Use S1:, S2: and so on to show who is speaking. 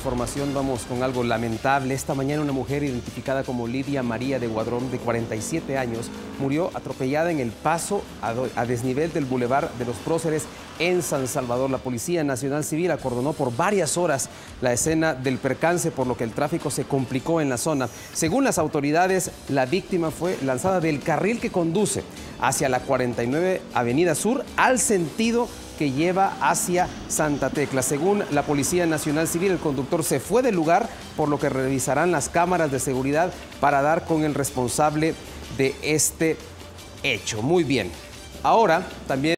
S1: información vamos con algo lamentable. Esta mañana una mujer identificada como Lidia María de Guadrón, de 47 años, murió atropellada en el paso a desnivel del Boulevard de los Próceres en San Salvador. La Policía Nacional Civil acordonó por varias horas la escena del percance, por lo que el tráfico se complicó en la zona. Según las autoridades, la víctima fue lanzada del carril que conduce hacia la 49 Avenida Sur al sentido que lleva hacia Santa Tecla. Según la Policía Nacional Civil, el conductor se fue del lugar, por lo que revisarán las cámaras de seguridad para dar con el responsable de este hecho. Muy bien. Ahora también